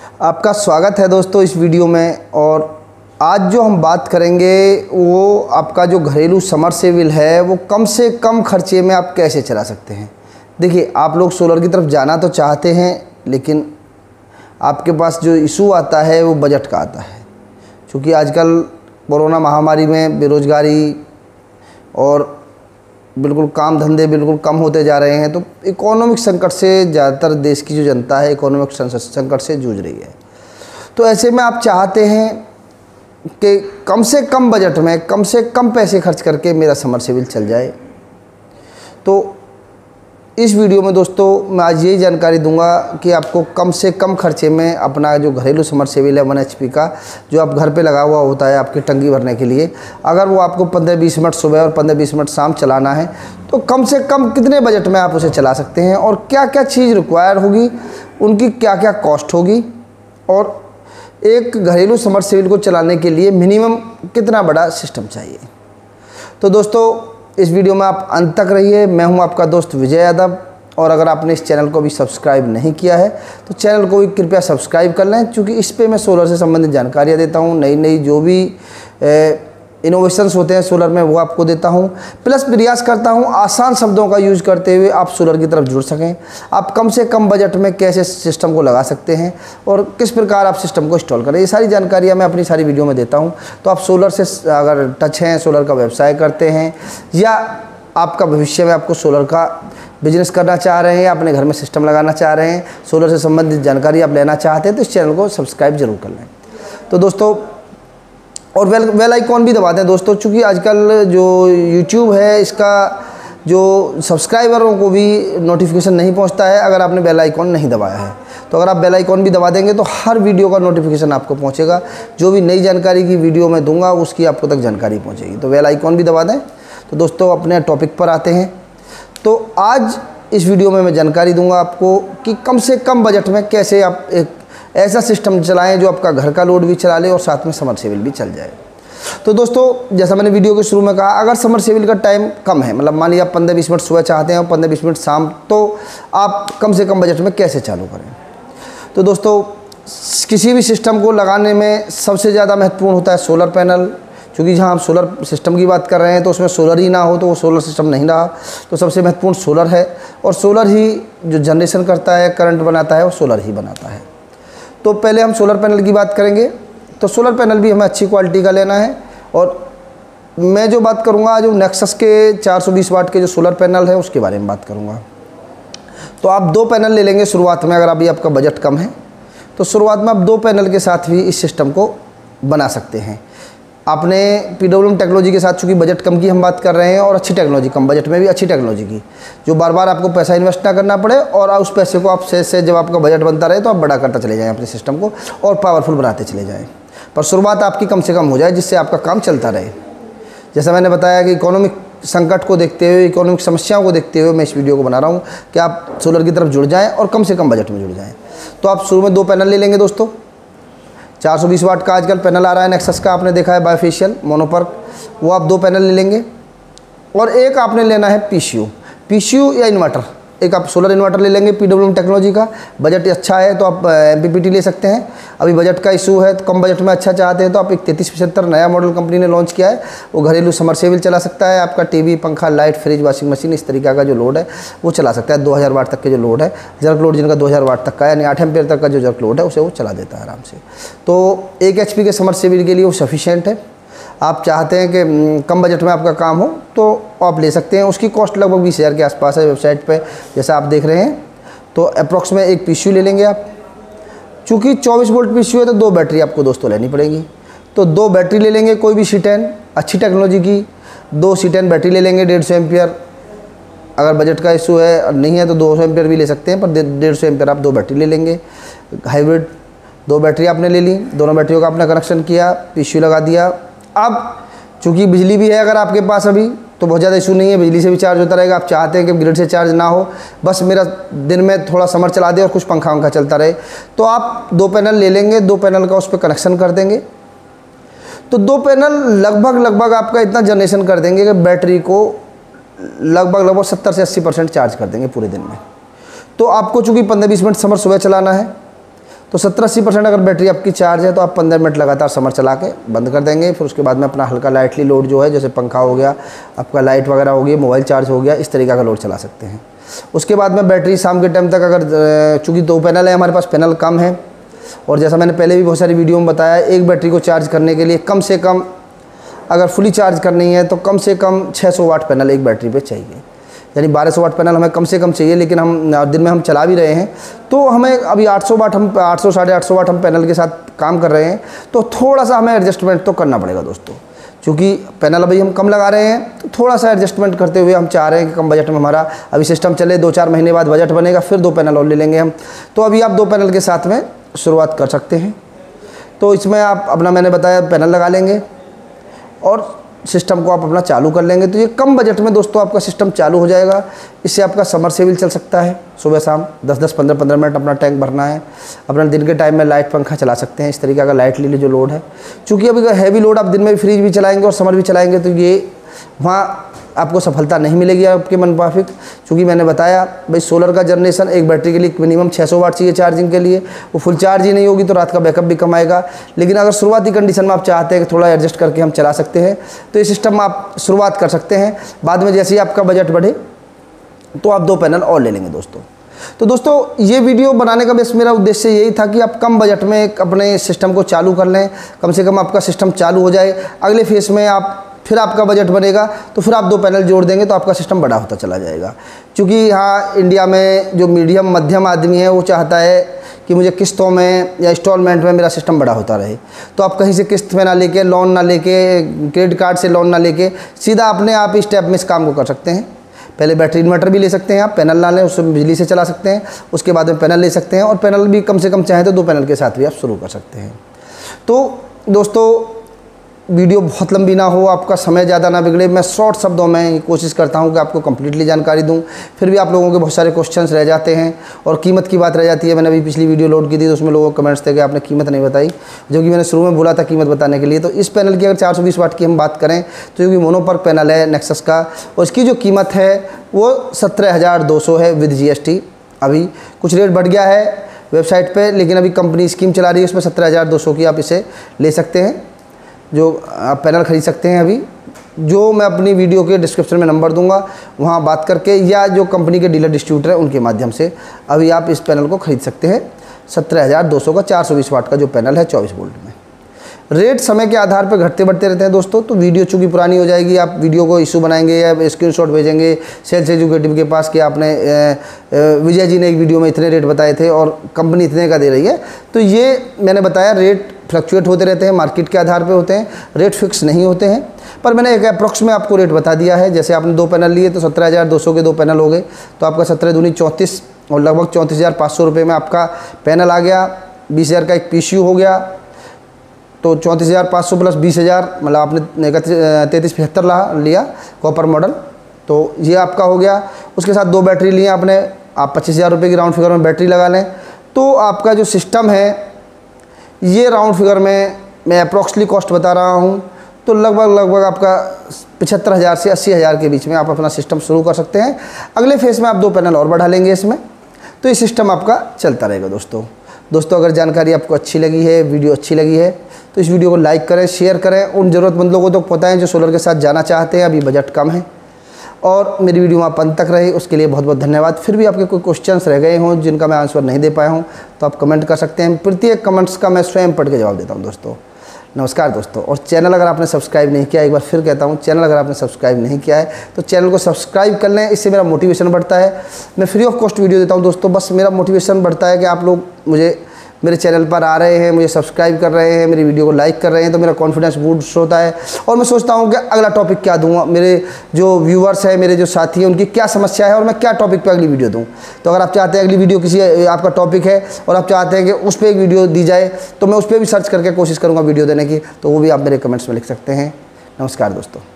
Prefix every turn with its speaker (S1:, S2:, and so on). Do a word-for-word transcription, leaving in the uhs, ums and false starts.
S1: आपका स्वागत है दोस्तों इस वीडियो में। और आज जो हम बात करेंगे वो आपका जो घरेलू समरसेबिल है वो कम से कम खर्चे में आप कैसे चला सकते हैं। देखिए, आप लोग सोलर की तरफ जाना तो चाहते हैं, लेकिन आपके पास जो इशू आता है वो बजट का आता है। क्योंकि आजकल कोरोना महामारी में बेरोज़गारी और बिल्कुल काम धंधे बिल्कुल कम होते जा रहे हैं, तो इकोनॉमिक संकट से ज़्यादातर देश की जो जनता है इकोनॉमिक संकट से जूझ रही है। तो ऐसे में आप चाहते हैं कि कम से कम बजट में कम से कम पैसे खर्च करके मेरा समरसेबिल चल जाए। तो इस वीडियो में दोस्तों मैं आज यही जानकारी दूंगा कि आपको कम से कम खर्चे में अपना जो घरेलू समरसेबिल है वन एच पी का, जो आप घर पे लगा हुआ होता है आपकी टंकी भरने के लिए, अगर वो आपको पंद्रह बीस मिनट सुबह और पंद्रह बीस मिनट शाम चलाना है तो कम से कम कितने बजट में आप उसे चला सकते हैं और क्या क्या चीज़ रिक्वायर होगी, उनकी क्या क्या कॉस्ट होगी, और एक घरेलू समरसेबिल को चलाने के लिए मिनिमम कितना बड़ा सिस्टम चाहिए। तो दोस्तों इस वीडियो में आप अंत तक रहिए। मैं हूं आपका दोस्त विजय यादव, और अगर आपने इस चैनल को भी सब्सक्राइब नहीं किया है तो चैनल को भी कृपया सब्सक्राइब कर लें, क्योंकि इस पे मैं सोलर से संबंधित जानकारियाँ देता हूं। नई नई जो भी इनोवेशंस होते हैं सोलर में वो आपको देता हूं। प्लस प्रयास करता हूं आसान शब्दों का यूज़ करते हुए आप सोलर की तरफ जुड़ सकें। आप कम से कम बजट में कैसे सिस्टम को लगा सकते हैं और किस प्रकार आप सिस्टम को इंस्टॉल करें, ये सारी जानकारियां मैं अपनी सारी वीडियो में देता हूं। तो आप सोलर से अगर टच हैं, सोलर का व्यवसाय करते हैं, या आपका भविष्य में आपको सोलर का बिजनेस करना चाह रहे हैं, अपने घर में सिस्टम लगाना चाह रहे हैं, सोलर से संबंधित जानकारी आप लेना चाहते हैं, तो इस चैनल को सब्सक्राइब जरूर कर लें। तो दोस्तों और बेल बेल आइकॉन भी दबा दें दोस्तों, चूँकि आजकल जो यूट्यूब है इसका जो सब्सक्राइबरों को भी नोटिफिकेशन नहीं पहुंचता है अगर आपने बेल आइकॉन नहीं दबाया है। तो अगर आप बेल आइकॉन भी दबा देंगे तो हर वीडियो का नोटिफिकेशन आपको पहुंचेगा। जो भी नई जानकारी की वीडियो मैं दूंगा उसकी आपको तक जानकारी पहुँचेगी। तो बेल आइकॉन भी दबा दें। तो दोस्तों अपने टॉपिक पर आते हैं। तो आज इस वीडियो में मैं जानकारी दूँगा आपको कि कम से कम बजट में कैसे आप एक ऐसा सिस्टम चलाएं जो आपका घर का लोड भी चला ले और साथ में समरसेबिल भी चल जाए। तो दोस्तों जैसा मैंने वीडियो के शुरू में कहा, अगर समरसेबिल का टाइम कम है, मतलब मान लिया आप पंद्रह बीस मिनट सुबह चाहते हैं और पंद्रह बीस मिनट शाम, तो आप कम से कम बजट में कैसे चालू करें। तो दोस्तों किसी भी सिस्टम को लगाने में सबसे ज़्यादा महत्वपूर्ण होता है सोलर पैनल। क्योंकि जहाँ हम सोलर सिस्टम की बात कर रहे हैं तो उसमें सोलर ही ना हो तो वो सोलर सिस्टम नहीं रहा। तो सबसे महत्वपूर्ण सोलर है, और सोलर ही जो जनरेशन करता है, करंट बनाता है, वो सोलर ही बनाता है। तो पहले हम सोलर पैनल की बात करेंगे। तो सोलर पैनल भी हमें अच्छी क्वालिटी का लेना है, और मैं जो बात करूंगा जो नेक्सस के चार सौ बीस वाट के जो सोलर पैनल है उसके बारे में बात करूंगा। तो आप दो पैनल ले लेंगे शुरुआत में, अगर अभी आपका बजट कम है तो शुरुआत में आप दो पैनल के साथ भी इस सिस्टम को बना सकते हैं। आपने पीडब्ल्यूएम टेक्नोलॉजी के साथ, चूँकि बजट कम की हम बात कर रहे हैं और अच्छी टेक्नोलॉजी, कम बजट में भी अच्छी टेक्नोलॉजी की, जो बार बार आपको पैसा इन्वेस्ट ना करना पड़े, और उस पैसे को आप से से जब आपका बजट बनता रहे तो आप बड़ा करता चले जाएं अपने सिस्टम को और पावरफुल बनाते चले जाएं। पर शुरुआत आपकी कम से कम हो जाए जिससे आपका काम चलता रहे। जैसा मैंने बताया कि इकोनॉमिक संकट को देखते हुए, इकोनॉमिक समस्याओं को देखते हुए मैं इस वीडियो को बना रहा हूँ कि आप सोलर की तरफ जुड़ जाएँ और कम से कम बजट में जुड़ जाएँ। तो आप शुरू में दो पैनल ले लेंगे दोस्तों। चार सौ बीस वाट का आजकल पैनल आ रहा है नेक्सस का, आपने देखा है बायोफेशियल मोनोपर्क, वो आप दो पैनल ले लेंगे। और एक आपने लेना है पीसीयू पीसीयू या इन्वर्टर, एक आप सोलर इन्वर्टर ले लेंगे पीडब्ल्यूएम टेक्नोलॉजी का। बजट अच्छा है तो आप एमपीपीटी ले सकते हैं। अभी बजट का इशू है तो कम बजट में अच्छा चाहते हैं तो आप एक तैंतीस पचहत्तर नया मॉडल कंपनी ने लॉन्च किया है, वो घरेलू समरसेबिल चला सकता है। आपका टीवी, पंखा, लाइट, फ्रिज, वॉशिंग मशीन, इस तरीके का जो लोड है वो चला सकता है। दो हज़ार वाट तक के जो लोड है, जर्क लोड जिनका दो हज़ार वाट तक का यानी आठ एम्पियर तक का जो जर्क लोड है उसे वो चला देता है आराम से। तो एक एच पी के समरसेबिल के लिए वो सफिशियंट है। आप चाहते हैं कि कम बजट में आपका काम हो तो आप ले सकते हैं। उसकी कॉस्ट लगभग बीस हज़ार के आसपास है वेबसाइट पे, जैसा आप देख रहे हैं। तो अप्रॉक्स में एक पीसीयू ले लेंगे आप। चूँकि चौबीस वोल्ट पीसीयू है तो दो बैटरी आपको दोस्तों लेनी पड़ेगी। तो दो बैटरी ले लेंगे, कोई भी सी टेन अच्छी टेक्नोलॉजी की दो सी टेन बैटरी ले लेंगे, डेढ़ सौ एम्पियर। अगर बजट का इशू है नहीं है तो दो सौ एम्पियर भी ले सकते हैं, पर डेढ़ सौ एम्पियर आप दो बैटरी ले लेंगे। हाइब्रिड दो बैटरी आपने ले ली, दोनों बैटरियों का आपने कनेक्शन किया, पीसीयू लगा दिया। अब चूँकि बिजली भी है अगर आपके पास अभी तो बहुत ज़्यादा इशू नहीं है, बिजली से भी चार्ज होता रहेगा। आप चाहते हैं कि ग्रिड से चार्ज ना हो, बस मेरा दिन में थोड़ा समर चला दे और कुछ पंखा वंखा चलता रहे, तो आप दो पैनल ले लेंगे, दो पैनल का उस पर कनेक्शन कर देंगे। तो दो पैनल लगभग लगभग आपका इतना जनरेशन कर देंगे कि बैटरी को लगभग लगभग सत्तर से अस्सी परसेंट चार्ज कर देंगे पूरे दिन में। तो आपको चूँकि पंद्रह बीस मिनट समर सुबह चलाना है तो सत्तर अस्सी परसेंट अगर बैटरी आपकी चार्ज है तो आप पंद्रह मिनट लगातार समर चला के बंद कर देंगे। फिर उसके बाद में अपना हल्का लाइटली लोड जो है, जैसे पंखा हो गया, आपका लाइट वगैरह हो गई, मोबाइल चार्ज हो गया, इस तरीका का लोड चला सकते हैं। उसके बाद में बैटरी शाम के टाइम तक, अगर चूँकि दो पैनल है हमारे पास, पैनल कम है, और जैसा मैंने पहले भी बहुत सारी वीडियो में बताया, एक बैटरी को चार्ज करने के लिए कम से कम, अगर फुली चार्ज करनी है तो कम से कम छह सौ वाट पैनल एक बैटरी पे चाहिए, यानी बारह सौ वाट पैनल हमें कम से कम चाहिए। लेकिन हम दिन में हम चला भी रहे हैं तो हमें अभी आठ सौ वाट, हम आठ सौ साढ़े आठ सौ वाट हम पैनल के साथ काम कर रहे हैं, तो थोड़ा सा हमें एडजस्टमेंट तो करना पड़ेगा दोस्तों। क्योंकि पैनल अभी हम कम लगा रहे हैं तो थोड़ा सा एडजस्टमेंट करते हुए हम चाह रहे हैं कि कम बजट में हमारा अभी सिस्टम चले, दो चार महीने बाद बजट बनेगा, फिर दो पैनल और ले लेंगे हम। तो अभी आप दो पैनल के साथ में शुरुआत कर सकते हैं। तो इसमें आप अपना, मैंने बताया, पैनल लगा लेंगे और सिस्टम को आप अपना चालू कर लेंगे, तो ये कम बजट में दोस्तों आपका सिस्टम चालू हो जाएगा। इससे आपका समरसेबिल चल सकता है, सुबह शाम दस दस पंद्रह पंद्रह मिनट अपना टैंक भरना है। अपना दिन के टाइम में लाइट पंखा चला सकते हैं, इस तरीके का लाइट ले जो लोड है। चूँकि अभी हैवी लोड आप दिन में भी फ्रिज भी चलाएंगे और समर भी चलाएंगे तो ये वहाँ आपको सफलता नहीं मिलेगी आपके मन मुताबिक। क्योंकि मैंने बताया भाई, सोलर का जनरेशन एक बैटरी के लिए मिनिमम छह सौ वाट चाहिए चार्जिंग के लिए, वो फुल चार्ज ही नहीं होगी तो रात का बैकअप भी कम आएगा। लेकिन अगर शुरुआती कंडीशन में आप चाहते हैं कि थोड़ा एडजस्ट करके हम चला सकते हैं तो ये सिस्टम आप शुरुआत कर सकते हैं। बाद में जैसे ही आपका बजट बढ़े तो आप दो पैनल और ले लेंगे दोस्तों। तो दोस्तों ये वीडियो बनाने का बस मेरा उद्देश्य यही था कि आप कम बजट में एक अपने सिस्टम को चालू कर लें, कम से कम आपका सिस्टम चालू हो जाए। अगले फेज़ में आप, फिर आपका बजट बनेगा तो फिर आप दो पैनल जोड़ देंगे तो आपका सिस्टम बड़ा होता चला जाएगा। क्योंकि यहाँ इंडिया में जो मीडियम मध्यम आदमी है वो चाहता है कि मुझे किस्तों में या इंस्टॉलमेंट में मेरा सिस्टम बड़ा होता रहे। तो आप कहीं से किस्त में ना लेके, लोन ना लेके, क्रेडिट कार्ड से लोन ना लेके, सीधा अपने आप ही स्टेप में इस काम को कर सकते हैं। पहले बैटरी इन्वर्टर भी ले सकते हैं आप, पैनल ना लें, उसमें बिजली से चला सकते हैं। उसके बाद में पैनल ले सकते हैं, और पैनल भी कम से कम चाहें तो दो पैनल के साथ भी आप शुरू कर सकते हैं। तो दोस्तों वीडियो बहुत लंबी ना हो, आपका समय ज़्यादा ना बिगड़े, मैं शॉर्ट शब्दों में कोशिश करता हूं कि आपको कंप्लीटली जानकारी दूं। फिर भी आप लोगों के बहुत सारे क्वेश्चंस रह जाते हैं और कीमत की बात रह जाती है। मैंने अभी पिछली वीडियो लोड की थी तो उसमें लोगों के कमेंट्स थे कि आपने कीमत नहीं बताई, जो कि मैंने शुरू में बोला था कीमत बताने के लिए। तो इस पैनल की अगर चार सौ बीस वाट की हम बात करें तो क्योंकि मोनोपर्क पैनल है नेक्सस का, और इसकी जो कीमत है वो सत्रह हज़ार दो सौ है विद जी एस टी। अभी कुछ रेट बढ़ गया है वेबसाइट पर, लेकिन अभी कंपनी स्कीम चला रही है, उसमें सत्रह हज़ार दो सौ की आप इसे ले सकते हैं, जो आप पैनल ख़रीद सकते हैं। अभी जो मैं अपनी वीडियो के डिस्क्रिप्शन में नंबर दूंगा वहाँ बात करके, या जो कंपनी के डीलर डिस्ट्रीब्यूटर है उनके माध्यम से अभी आप इस पैनल को ख़रीद सकते हैं। सत्रह हज़ार दो सौ का चार सौ बीस वाट का जो पैनल है चौबीस वोल्ट में। रेट समय के आधार पर घटते बढ़ते रहते हैं दोस्तों। तो वीडियो चूँकि पुरानी हो जाएगी, आप वीडियो को इशू बनाएंगे या स्क्रीनशॉट भेजेंगे सेल्स एजुकेटिव के पास कि आपने विजय जी ने एक वीडियो में इतने रेट बताए थे और कंपनी इतने का दे रही है, तो ये मैंने बताया रेट फ्लक्चुएट होते रहते हैं, मार्केट के आधार पे होते हैं, रेट फिक्स नहीं होते हैं। पर मैंने एक अप्रॉक्स में आपको रेट बता दिया है। जैसे आपने दो पैनल लिए तो सत्रह हज़ार दो सौ के दो पैनल हो गए, तो आपका सत्रह दूनी चौंतीस और लगभग चौंतीस हज़ार पाँच सौ रुपये में आपका पैनल आ गया। बीस हज़ार का एक पी सी यू हो गया, तो चौंतीस हज़ार पाँच सौ प्लस बीस हज़ार, मतलब आपने तैंतीस पचहत्तर लिया कॉपर मॉडल, तो ये आपका हो गया। उसके साथ दो बैटरी लिए आपने, आप पच्चीस हज़ार रुपये की राउंड फिगर में बैटरी लगा लें, तो आपका जो सिस्टम है ये राउंड फिगर में मैं अप्रॉक्सली कॉस्ट बता रहा हूँ, तो लगभग लगभग आपका पचहत्तर हज़ार से अस्सी हज़ार के बीच में आप अपना सिस्टम शुरू कर सकते हैं। अगले फेज़ में आप दो पैनल और बढ़ा लेंगे इसमें, तो ये सिस्टम आपका चलता रहेगा दोस्तों। दोस्तों अगर जानकारी आपको अच्छी लगी है, वीडियो अच्छी लगी है, तो इस वीडियो को लाइक करें, शेयर करें, उन ज़रूरतमंद लोगों को तो बताएं जो सोलर के साथ जाना चाहते हैं, अभी बजट कम है। और मेरी वीडियो आप अंत तक रहे उसके लिए बहुत बहुत धन्यवाद। फिर भी आपके कोई क्वेश्चंस रह गए हों जिनका मैं आंसर नहीं दे पाया हूं तो आप कमेंट कर सकते हैं। प्रत्येक कमेंट्स का मैं स्वयं पढ़ के जवाब देता हूं दोस्तों। नमस्कार दोस्तों। और चैनल अगर आपने सब्सक्राइब नहीं किया, एक बार फिर कहता हूं, चैनल अगर आपने सब्सक्राइब नहीं किया है तो चैनल को सब्सक्राइब कर लें, इससे मेरा मोटिवेशन बढ़ता है। मैं फ्री ऑफ कॉस्ट वीडियो देता हूँ दोस्तों, बस मेरा मोटिवेशन बढ़ता है कि आप लोग मुझे मेरे चैनल पर आ रहे हैं, मुझे सब्सक्राइब कर रहे हैं, मेरी वीडियो को लाइक कर रहे हैं, तो मेरा कॉन्फिडेंस बूस्ट होता है। और मैं सोचता हूँ कि अगला टॉपिक क्या दूँगा, मेरे जो व्यूअर्स हैं, मेरे जो साथी हैं, उनकी क्या समस्या है और मैं क्या टॉपिक पे अगली वीडियो दूँ। तो अगर आप चाहते हैं अगली वीडियो किसी आपका टॉपिक है और आप चाहते हैं कि उस पर एक वीडियो दी जाए, तो मैं उस पर भी सर्च करके कोशिश करूँगा वीडियो देने की, तो वो भी आप मेरे कमेंट्स में लिख सकते हैं। नमस्कार दोस्तों।